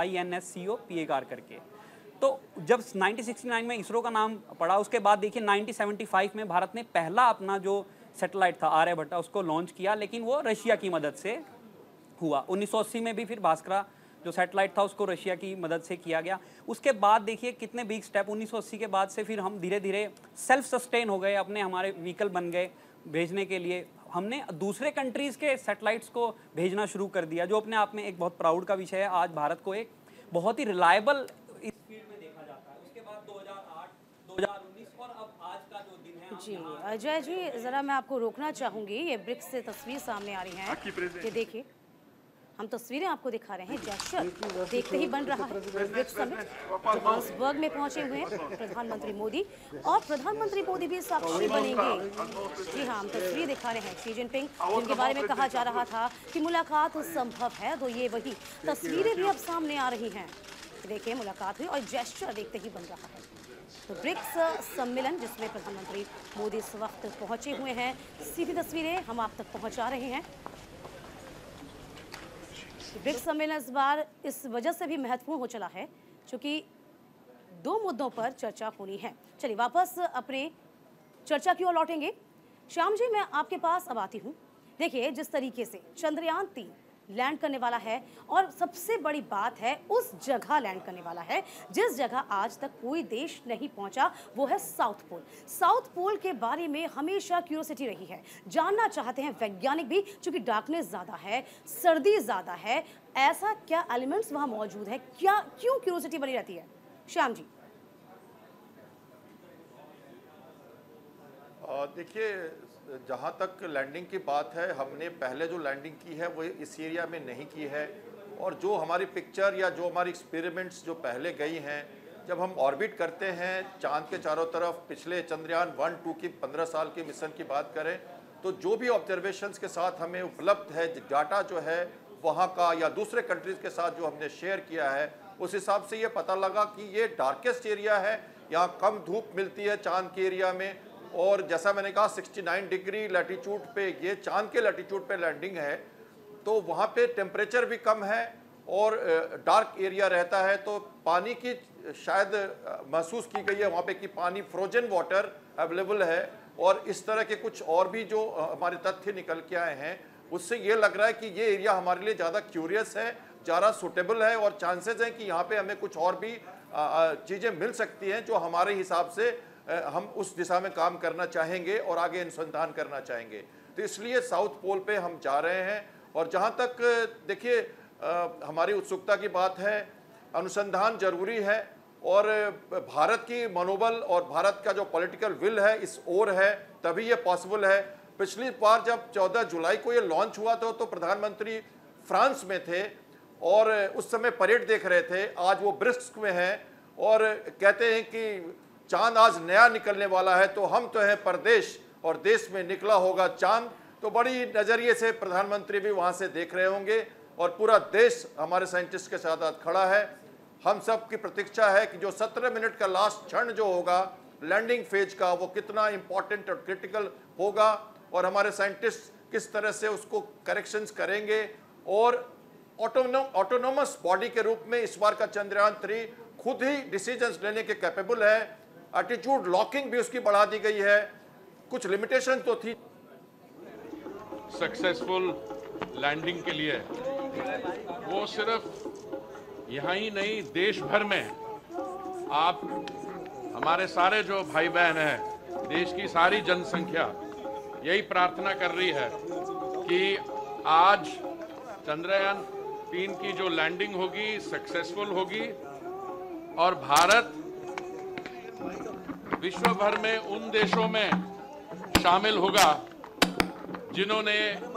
INSCOPAR करके। तो जब 1969 में इसरो का नाम पड़ा, उसके बाद देखिए 1975 में भारत ने पहला अपना जो सैटेलाइट था आर्यभट्टा, उसको लॉन्च किया, लेकिन वो रशिया की मदद से हुआ। 1980 में भी फिर भास्करा जो सैटेलाइट था उसको रशिया की मदद से किया गया। उसके बाद देखिए कितने बिग स्टेप, 1980 के बाद से फिर हम धीरे धीरे सेल्फ सस्टेन हो गए, अपने हमारे व्हीकल बन गए भेजने के लिए। हमने दूसरे कंट्रीज़ के सैटेलाइट्स को भेजना शुरू कर दिया, जो अपने आप में एक बहुत प्राउड का विषय है। आज भारत को एक बहुत ही रिलायबल इस फील्ड में देखा जाता है। उसके बाद 2008, 2019 और अब आज का जो दिन है। जी अजय जी, ज़रा मैं आपको रोकना चाहूँगी, ये ब्रिक्स से तस्वीर सामने आ रही है, ये देखिए हम तस्वीरें आपको दिखा रहे हैं। जेस्चर देखते ही बन रहा है। ब्रिक्स समिट जोहान्सबर्ग में पहुंचे हुए हैं प्रधानमंत्री मोदी, और प्रधानमंत्री मोदी भी साक्षी बनेंगे। जी हाँ, हम तस्वीर दिखा रहे हैं शी जिनपिंग, जिनके बारे में कहा जा रहा था कि मुलाकात संभव है, तो ये वही तस्वीरें भी अब सामने आ रही हैं। देखिए मुलाकात हुई और जेस्चर देखते ही बन रहा है। तो ब्रिक्स सम्मेलन जिसमें प्रधानमंत्री मोदी इस वक्त पहुंचे हुए हैं, सीधी तस्वीरें हम आप तक पहुंचा रहे हैं। ब्रिक्स सम्मेलन इस बार इस वजह से भी महत्वपूर्ण हो चला है क्योंकि 2 मुद्दों पर चर्चा होनी है। चलिए वापस अपने चर्चा की ओर लौटेंगे। श्याम जी, मैं आपके पास अब आती हूँ। देखिए जिस तरीके से चंद्रयान 3 लैंड करने वाला है, और सबसे बड़ी बात है उस जगह लैंड करने वाला है जिस जगह आज तक कोई देश नहीं पहुंचा, वो है साउथ पोल। साउथ पोल के बारे में हमेशा क्यूरियोसिटी रही है, जानना चाहते हैं वैज्ञानिक भी, क्योंकि डार्कनेस ज़्यादा है, सर्दी ज़्यादा है, ऐसा क्या एलिमेंट्स वहाँ मौजूद है, क्या क्यों क्यूरियोसिटी बनी रहती है? श्याम जी। देखिए, जहाँ तक लैंडिंग की बात है, हमने पहले जो लैंडिंग की है वो इस एरिया में नहीं की है, और जो हमारी पिक्चर या जो हमारी एक्सपेरिमेंट्स जो पहले गई हैं, जब हम ऑर्बिट करते हैं चांद के चारों तरफ, पिछले चंद्रयान 1, 2 की 15 साल के मिशन की बात करें तो जो भी ऑब्जर्वेशंस के साथ हमें उपलब्ध है डाटा जो है वहाँ का, या दूसरे कंट्रीज़ के साथ जो हमने शेयर किया है, उस हिसाब से ये पता लगा कि ये डार्केस्ट एरिया है, यहाँ कम धूप मिलती है चांद के एरिया में। और जैसा मैंने कहा 69 डिग्री लैटीट्यूड पे, ये चांद के लैटीट्यूड पे लैंडिंग है, तो वहाँ पे टेम्परेचर भी कम है और डार्क एरिया रहता है, तो पानी की शायद महसूस की गई है वहाँ पे कि पानी, फ्रोजन वाटर अवेलेबल है। और इस तरह के कुछ और भी जो हमारे तथ्य निकल के आए हैं, उससे ये लग रहा है कि ये एरिया हमारे लिए ज़्यादा क्यूरियस है, ज़्यादा सूटेबल है, और चांसेस हैं कि यहाँ पे हमें कुछ और भी चीज़ें मिल सकती हैं जो हमारे हिसाब से हम उस दिशा में काम करना चाहेंगे और आगे अनुसंधान करना चाहेंगे। तो इसलिए साउथ पोल पे हम जा रहे हैं। और जहाँ तक देखिए हमारी उत्सुकता की बात है, अनुसंधान जरूरी है, और भारत की मनोबल और भारत का जो पॉलिटिकल विल है इस ओर है, तभी ये पॉसिबल है। पिछली बार जब 14 जुलाई को ये लॉन्च हुआ था तो प्रधानमंत्री फ्रांस में थे और उस समय परेड देख रहे थे। आज वो ब्रिस्क में हैं और कहते हैं कि चांद आज नया निकलने वाला है, तो हम तो हैं परदेश और देश में निकला होगा चांद। तो बड़ी नज़रिए से प्रधानमंत्री भी वहाँ से देख रहे होंगे और पूरा देश हमारे साइंटिस्ट के साथ खड़ा है। हम सब की प्रतीक्षा है कि जो 17 मिनट का लास्ट क्षण जो होगा लैंडिंग फेज का, वो कितना इंपॉर्टेंट और क्रिटिकल होगा और हमारे साइंटिस्ट किस तरह से उसको करेक्शंस करेंगे। और ऑटोनोमस बॉडी के रूप में इस बार का चंद्रयान 3 खुद ही डिसीजंस लेने के कैपेबल है। एटीट्यूड लॉकिंग भी उसकी बढ़ा दी गई है, कुछ लिमिटेशन तो थी। सक्सेसफुल लैंडिंग के लिए वो सिर्फ यहाँ ही नहीं, देश भर में आप हमारे सारे जो भाई बहन हैं, देश की सारी जनसंख्या यही प्रार्थना कर रही है कि आज चंद्रयान 3 की जो लैंडिंग होगी सक्सेसफुल होगी और भारत विश्व भर में उन देशों में शामिल होगा जिन्होंने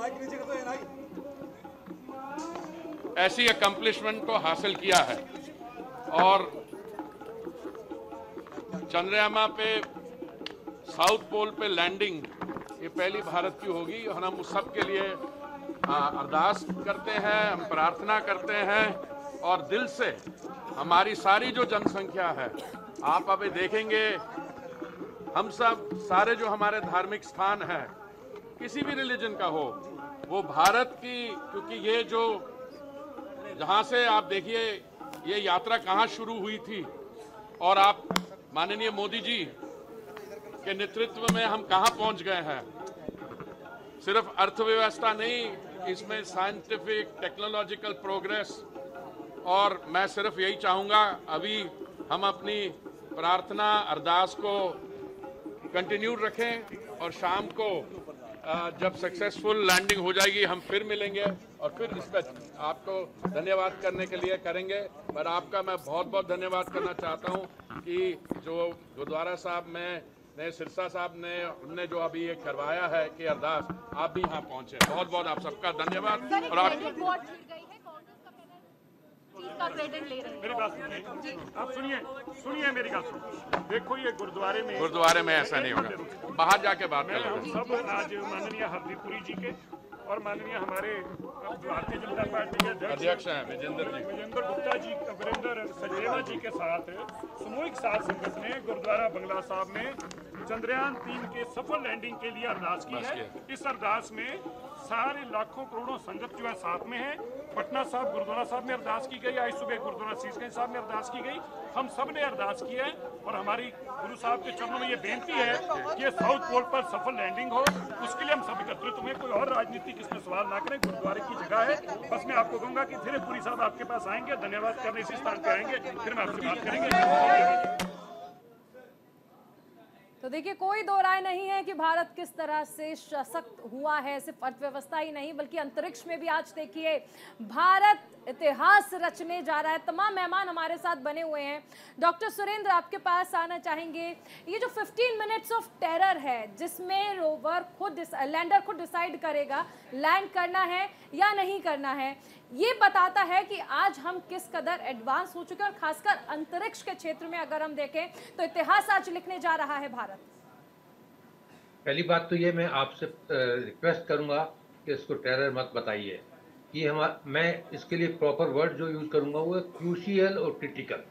ऐसी अकम्पलिशमेंट को हासिल किया है। और चंद्रयान पे साउथ पोल पे लैंडिंग ये पहली भारत की होगी और हम उस सब के लिए अरदास करते हैं, हम प्रार्थना करते हैं और दिल से हमारी सारी जो जनसंख्या है, आप अभी देखेंगे हम सब सारे जो हमारे धार्मिक स्थान हैं, किसी भी रिलीजन का हो, वो भारत की, क्योंकि ये जो जहाँ से आप देखिए ये यात्रा कहाँ शुरू हुई थी और आप माननीय मोदी जी के नेतृत्व में हम कहाँ पहुँच गए हैं। सिर्फ अर्थव्यवस्था नहीं, इसमें साइंटिफिक टेक्नोलॉजिकल प्रोग्रेस। और मैं सिर्फ यही चाहूँगा अभी हम अपनी प्रार्थना अरदास को कंटिन्यू रखें और शाम को जब सक्सेसफुल लैंडिंग हो जाएगी हम फिर मिलेंगे और फिर इस पर आपको धन्यवाद करने के लिए करेंगे। पर आपका मैं बहुत बहुत धन्यवाद करना चाहता हूं कि जो गुरुद्वारा साहब में ने सिरसा साहब ने उनने जो अभी ये करवाया है कि अरदास, आप भी यहाँ पहुँचे, बहुत बहुत आप सबका धन्यवाद। और आप मेरी बात सुनिए, आप सुनिए मेरी बात सुनिए। देखो ये गुरुद्वारे में ऐसा नहीं होगा, बाहर जाके बात करें। हम सब आज माननीय हरदीप पुरी जी के और माननीय हमारे भारतीय जनता पार्टी के अध्यक्ष हैं विजेंद्र गुप्ता जी, वीरेंद्र सचदेवा जी के साथ सामूहिक साथ संगत ने गुरुद्वारा बंगला साहब में चंद्रयान 3 के सफल लैंडिंग के लिए अरदास की है। इस अरदास में सारे लाखों करोड़ों संगत जो है साथ में है। पटना साहब गुरुद्वारा साहब में अरदास की गई, आज सुबह गुरुद्वारा शीशगंज साहब में अरदास की गई, हम सब ने अरदास की है और हमारी गुरु साहब के चरणों में ये बेनती है कि ये साउथ पोल पर सफल लैंडिंग हो, उसके लिए हम सब एकत्रित हुए। कोई और राजनीतिक इसमें सवाल ना करें, गुरुद्वारे की जगह है। बस मैं आपको कहूंगा कि धीरे पुरी साहब आपके पास आएंगे, धन्यवाद करने इसी स्थान पर आएंगे, फिर मैं आपसे बात करेंगे। तो देखिए कोई दो राय नहीं है कि भारत किस तरह से सशक्त हुआ है, सिर्फ अर्थव्यवस्था ही नहीं बल्कि अंतरिक्ष में भी। आज देखिए भारत इतिहास रचने जा रहा है। तमाम मेहमान हमारे साथ बने हुए हैं। डॉक्टर सुरेंद्र, आपके पास आना चाहेंगे। ये जो 15 मिनट्स ऑफ टेरर है जिसमें रोवर खुद लैंडर खुद डिसाइड करेगा लैंड करना है या नहीं करना है, ये बताता है कि आज हम किस कदर एडवांस हो चुके हैं और खासकर अंतरिक्ष के क्षेत्र में अगर हम देखें तो इतिहास आज लिखने जा रहा है भारत। पहली बात तो ये मैं आपसे रिक्वेस्ट करूंगा कि इसको टेरर मत बताइए। कि मैं इसके लिए प्रॉपर वर्ड जो यूज करूंगा वो है क्रूशियल और क्रिटिकल।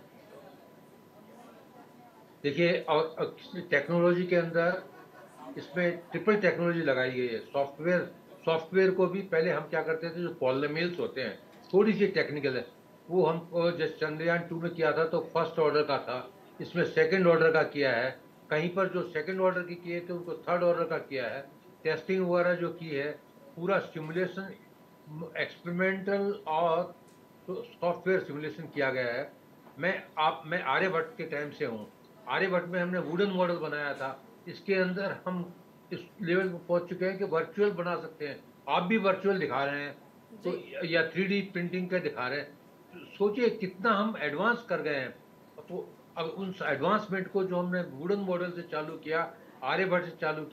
देखिए और टेक्नोलॉजी के अंदर इसमें ट्रिपल टेक्नोलॉजी लगाई गई है। सॉफ्टवेयर को भी पहले हम क्या करते थे, जो पॉलिमर्स होते हैं थोड़ी सी टेक्निकल है, वो हम जैसे चंद्रयान 2 में किया था तो फर्स्ट ऑर्डर का था, इसमें सेकंड ऑर्डर का किया है। कहीं पर जो सेकंड ऑर्डर की किए थे उनको थर्ड ऑर्डर का किया है। टेस्टिंग वगैरह जो की है, पूरा सिमुलेशन एक्सपेरिमेंटल और सॉफ्टवेयर सिमुलेशन किया गया है। मैं आर्यभट्ट के टाइम से हूँ। आर्यभट्ट में हमने वुडन मॉडल बनाया था, इसके अंदर हम इस लेवल पर पहुंच चुके हैं कि वर्चुअल बना सकते हैं। आप भी वर्चुअल दिखा रहे हैं तो या 3D प्रिंटिंग का दिखा रहे हैं। सोचिए कितना हम एडवांस कर गए हैं। तो अब उन एडवांसमेंट को जो हमने वुडन मॉडल से चालू किया, आर्यभट्ट से चालू किया,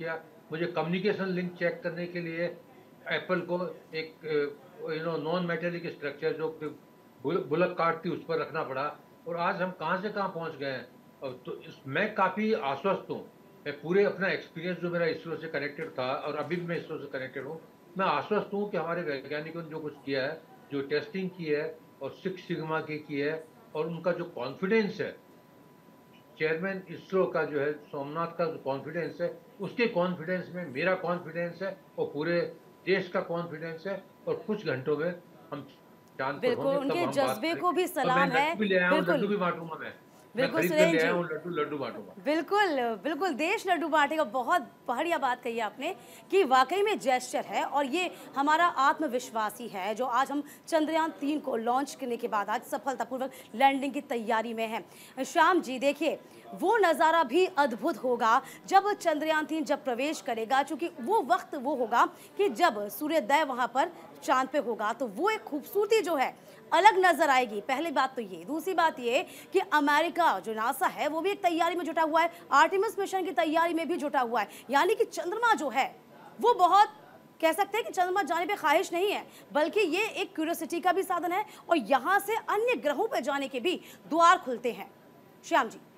मुझे कम्युनिकेशन लिंक चेक करने के लिए एप्पल को एक नॉन मेटेलिक स्ट्रक्चर जो बुलक कार्ट थी उस पर रखना पड़ा, और आज हम कहाँ से कहाँ पहुँच गए हैं। और तो मैं काफ़ी आश्वस्त हूँ। मैं पूरे अपना एक्सपीरियंस जो मेरा इसरो से कनेक्टेड था और अभी भी मैं इसरो से कनेक्टेड हूँ, मैं आश्वस्त हूँ कि हमारे वैज्ञानिकों ने जो कुछ किया है, जो टेस्टिंग की है और 6 सिग्मा की है, और उनका जो कॉन्फिडेंस है, चेयरमैन इसरो का जो है सोमनाथ का जो कॉन्फिडेंस है, उसके कॉन्फिडेंस में मेरा कॉन्फिडेंस है और पूरे देश का कॉन्फिडेंस है। और कुछ घंटों में हम चांद पर बिल्कुल, होंगे, तब उनके हम बात जज्बे करेंगे। को भी और सलाम मैं है। लड्डू भी ले आया हूँ, बिल्कुल। लड्डू भी बांटूंगा। मैं बिल्कुल खरीद कर सुरेश ले आया जी। हूँ, लड्डू बांटूंगा। बिल्कुल बिल्कुल, देश लड्डू बांटेगा। बहुत बढ़िया बात कही आपने कि वाकई में जेस्चर है, और ये हमारा आत्मविश्वास ही है जो आज हम चंद्रयान 3 को लॉन्च करने के बाद आज सफलतापूर्वक लैंडिंग की तैयारी में हैं। श्याम जी देखिए, वो नज़ारा भी अद्भुत होगा जब चंद्रयान 3 जब प्रवेश करेगा, क्योंकि वो वक्त वो होगा कि जब सूर्योदय वहाँ पर चांद पे होगा, तो वो एक खूबसूरती जो है अलग नजर आएगी। पहली बात तो ये, दूसरी बात ये कि अमेरिका जो नासा है वो भी एक तैयारी में जुटा हुआ है, आर्टेमिस मिशन की तैयारी में भी जुटा हुआ है। यानी कि चंद्रमा जो है वो बहुत, कह सकते हैं कि चंद्रमा जाने पे ख्वाहिश नहीं है, बल्कि ये एक क्यूरियोसिटी का भी साधन है, और यहाँ से अन्य ग्रहों पर जाने के भी द्वार खुलते हैं। श्याम जी।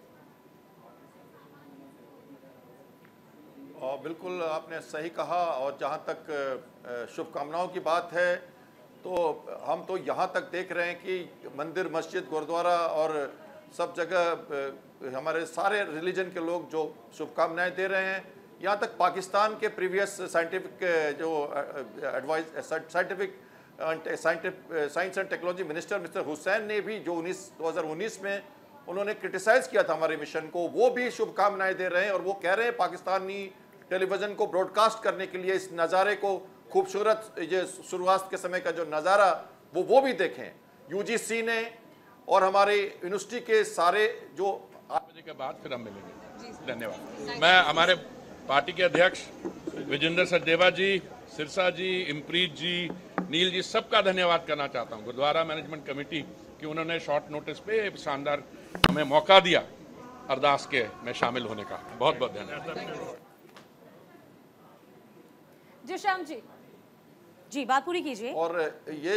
और बिल्कुल आपने सही कहा। और जहाँ तक शुभकामनाओं की बात है, तो हम तो यहाँ तक देख रहे हैं कि मंदिर, मस्जिद, गुरुद्वारा और सब जगह हमारे सारे रिलीजन के लोग जो शुभकामनाएं दे रहे हैं। यहाँ तक पाकिस्तान के प्रीवियस साइंटिफिक जो advice science and technology minister mister Hussain ने भी जो 2019 में उन्होंने क्रिटिसाइज़ किया था हमारे मिशन को, वो भी शुभकामनाएं दे रहे हैं। और वो कह रहे हैं पाकिस्तानी टेलीविज़न को ब्रॉडकास्ट करने के लिए इस नज़ारे को, खूबसूरत ये शुरुआत के समय का जो नज़ारा, वो भी देखें। यूजीसी ने और हमारे यूनिवर्सिटी के सारे जो 8 बजे के बाद फिर हम मिलेंगे। धन्यवाद। मैं हमारे पार्टी के अध्यक्ष विजेंद्र सचदेवा जी, सिरसा जी, इमप्रीत जी, नील जी, सबका धन्यवाद करना चाहता हूँ। गुरुद्वारा मैनेजमेंट कमेटी कि उन्होंने शॉर्ट नोटिस पे शानदार हमें मौका दिया अरदास के में शामिल होने का। बहुत बहुत धन्यवाद। जी श्याम जी, बात पूरी कीजिए। और ये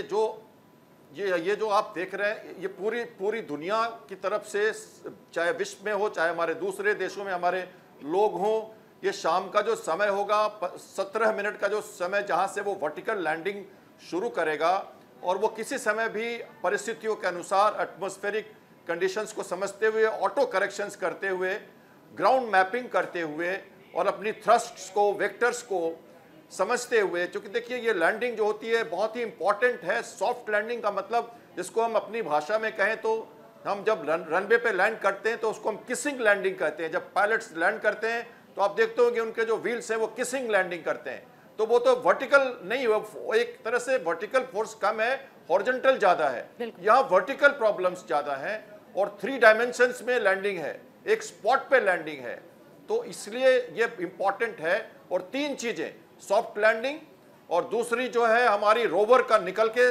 जो आप देख रहे हैं, ये पूरी दुनिया की तरफ से, चाहे विश्व में हो, चाहे हमारे दूसरे देशों में हमारे लोग हों, ये शाम का जो समय होगा 17 मिनट का जो समय, जहां से वो वर्टिकल लैंडिंग शुरू करेगा, और वो किसी समय भी परिस्थितियों के अनुसार एटमॉस्फेरिक कंडीशंस को समझते हुए, ऑटो करेक्शंस करते हुए, ग्राउंड मैपिंग करते हुए और अपनी थ्रस्ट्स को, वेक्टर्स को समझते हुए, क्योंकि देखिए ये लैंडिंग जो होती है बहुत ही इंपॉर्टेंट है। सॉफ्ट लैंडिंग का मतलब, जिसको हम अपनी भाषा में कहें तो, हम जब रनवे पे लैंड करते हैं तो उसको हम किसिंग लैंडिंग कहते हैं। जब पायलट्स लैंड करते हैं तो आप देखते हो कि उनके जो व्हील्स हैं वो किसिंग लैंडिंग करते हैं, तो वो तो वर्टिकल नहीं, एक तरह से वर्टिकल फोर्स कम है, हॉरिजॉन्टल ज्यादा है। यहाँ वर्टिकल प्रॉब्लम्स ज्यादा है और 3 डायमेंशंस में लैंडिंग है, एक स्पॉट पे लैंडिंग है, तो इसलिए ये इंपॉर्टेंट है। और 3 चीजें, सॉफ्ट लैंडिंग, और दूसरी जो है हमारी रोवर का निकल के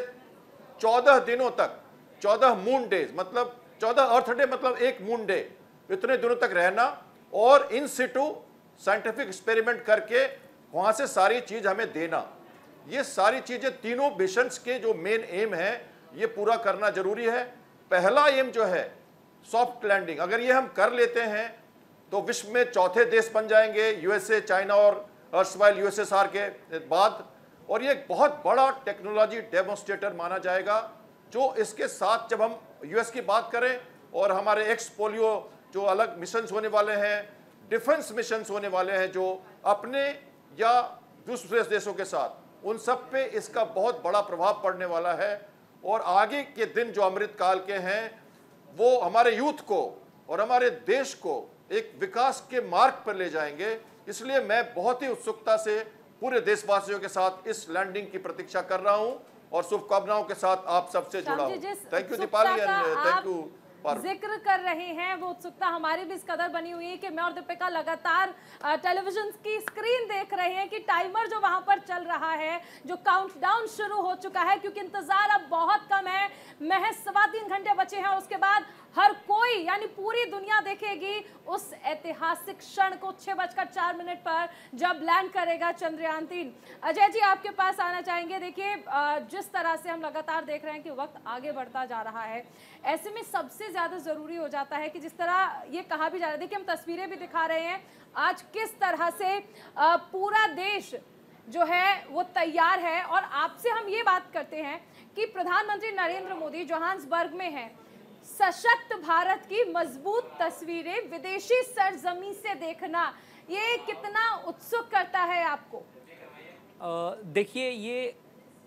14 दिनों तक, 14 मून डेज, मतलब 14 अर्थ डे मतलब 1 मून डे, इतने दिनों तक रहना, और इन सिटू साइंटिफिक एक्सपेरिमेंट करके वहां से सारी चीज हमें देना। ये सारी चीजें तीनों मिशंस के जो मेन एम है, ये पूरा करना जरूरी है। पहला एम जो है सॉफ्ट लैंडिंग, अगर ये हम कर लेते हैं तो विश्व में चौथे देश बन जाएंगे, यूएसए, चाइना और अर्सवाइल यूएसएसआर के बाद, और ये एक बहुत बड़ा टेक्नोलॉजी डेमोन्स्ट्रेटर माना जाएगा। जो इसके साथ जब हम यूएस की बात करें, और हमारे एक्स पोलियो जो अलग मिशंस होने वाले हैं, डिफेंस मिशंस होने वाले हैं जो अपने या दूसरे देशों के साथ, उन सब पे इसका बहुत बड़ा प्रभाव पड़ने वाला है। और आगे के दिन जो अमृत काल के हैं, वो हमारे यूथ को और हमारे देश को एक विकास के मार्ग पर ले जाएंगे। इसलिए मैं बहुत ही उत्सुकता से पूरे देशवासियों के साथ इस लैंडिंग की प्रतीक्षा कर रहा हूं, और शुभकामनाओं के साथ आप सबसे जुड़ा हूं। Thank you Deepali, and thank you. जिक्र कर रहे हैं, वो उत्सुकता हमारी भी इस कदर बनी हुई है कि मैं और दीपिका लगातार टेलीविजन की स्क्रीन देख रहे हैं कि टाइमर जो वहां पर चल रहा है, जो काउंटडाउन शुरू हो चुका है, क्योंकि इंतजार अब बहुत कम है। महज 3.25 घंटे बचे हैं। उसके बाद हर कोई यानी पूरी दुनिया देखेगी उस ऐतिहासिक क्षण को 6:04 पर जब लैंड करेगा चंद्रयान 3। अजय जी, आपके पास आना चाहेंगे। देखिए, जिस तरह से हम लगातार देख रहे हैं कि वक्त आगे बढ़ता जा रहा है, ऐसे में सबसे ज्यादा जरूरी हो जाता है कि जिस तरह ये कहा भी जा रहा है, देखिए हम तस्वीरें भी दिखा रहे हैं आज किस तरह से पूरा देश जो है वो तैयार है। और आपसे हम ये बात करते हैं कि प्रधानमंत्री नरेंद्र मोदी जोहान्सबर्ग में हैं। सशक्त भारत की मजबूत तस्वीरें विदेशी सरजमी से देखना, ये कितना उत्सुक करता है आपको? देखिए, ये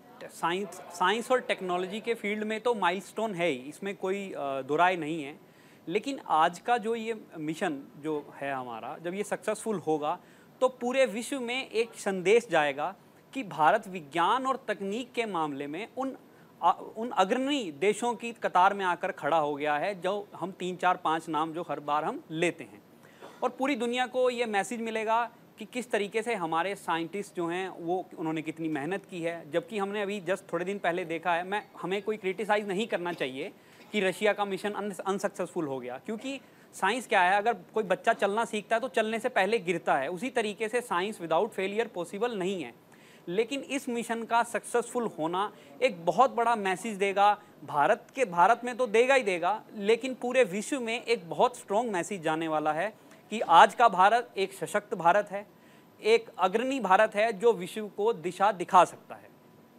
साइंस और टेक्नोलॉजी के फील्ड में तो माइलस्टोन है ही, इसमें कोई दुराय नहीं है। लेकिन आज का जो ये मिशन जो है हमारा, जब ये सक्सेसफुल होगा तो पूरे विश्व में एक संदेश जाएगा कि भारत विज्ञान और तकनीक के मामले में उन अग्रणी देशों की कतार में आकर खड़ा हो गया है, जो हम 3, 4, 5 नाम जो हर बार हम लेते हैं। और पूरी दुनिया को ये मैसेज मिलेगा कि किस तरीके से हमारे साइंटिस्ट जो हैं वो उन्होंने कितनी मेहनत की है। जबकि हमने अभी जस्ट थोड़े दिन पहले देखा है, हमें कोई क्रिटिसाइज़ नहीं करना चाहिए कि रशिया का मिशन अनसक्सेसफुल हो गया, क्योंकि साइंस क्या है, अगर कोई बच्चा चलना सीखता है तो चलने से पहले गिरता है। उसी तरीके से साइंस विदाउट फेलियर पॉसिबल नहीं है। लेकिन इस मिशन का सक्सेसफुल होना एक बहुत बड़ा मैसेज देगा, भारत में तो देगा ही देगा, लेकिन पूरे विश्व में एक बहुत स्ट्रॉन्ग मैसेज जाने वाला है कि आज का भारत एक सशक्त भारत है, एक अग्रणी भारत है जो विश्व को दिशा दिखा सकता है।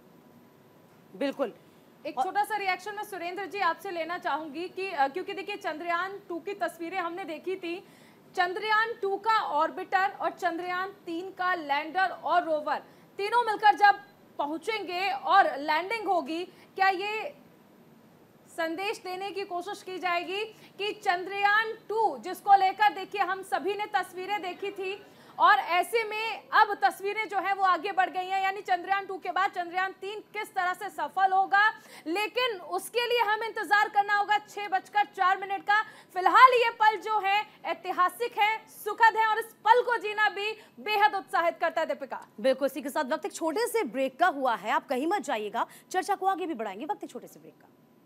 बिल्कुल। एक छोटा सा रिएक्शन मैं सुरेंद्र जी आपसे लेना चाहूंगी कि क्योंकि देखिए चंद्रयान 2 की तस्वीरें हमने देखी थी। चंद्रयान 2 का ऑर्बिटर और चंद्रयान 3 का लैंडर और रोवर तीनों मिलकर जब पहुंचेंगे और लैंडिंग होगी, क्या ये संदेश देने की कोशिश की जाएगी कि चंद्रयान 2 जिसको लेकर देखिए हम सभी ने तस्वीरें देखी थी और ऐसे में अब तस्वीरें जो है वो आगे बढ़ गई हैं, यानी चंद्रयान 2 के बाद चंद्रयान 3 किस तरह से सफल होगा, लेकिन उसके लिए हम इंतजार करना होगा 6:04 का। फिलहाल ये पल जो है ऐतिहासिक है, सुखद है और इस पल को जीना भी बेहद उत्साहित करता है। दीपिका, बिल्कुल, इसी के साथ वक्त एक छोटे से ब्रेक का हुआ है, आप कहीं मत जाइएगा, चर्चा को आगे भी बढ़ाएंगे वक्त एक छोटे से ब्रेक का।